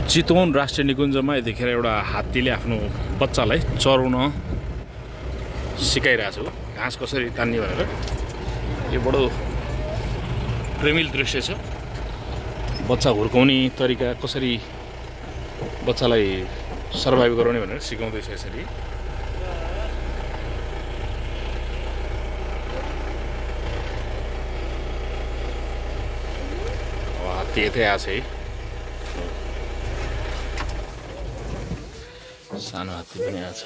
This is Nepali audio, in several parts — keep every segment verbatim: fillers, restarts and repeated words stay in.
चितवन राष्ट्रिय निकुञ्जमा यतिखेर एउटा हात्तीले आफ्नो बच्चालाई चराउन सिकाइरहेको छ। घाँस कसरी तान्ने भनेर यो बडो प्रेमिल दृश्य छ। बच्चा हुर्काउने तरिका कसरी बच्चालाई सर्भाइभ गराउने भनेर सिकाउँदैछ यसरी। हात्ती यतै आछ है, सानो हात्ती पनि आछ।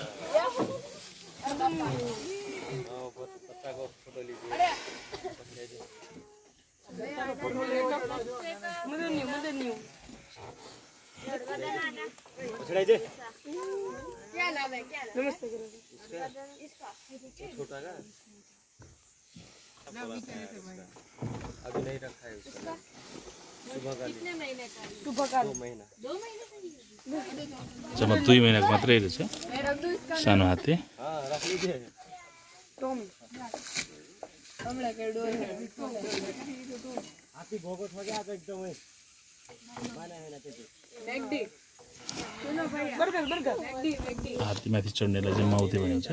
जम्मा दुई महिनाको मात्रै रहेछ सानो हात्ती। हात्ती माथि चढ्नेलाई चाहिँ माउते भनिन्छ।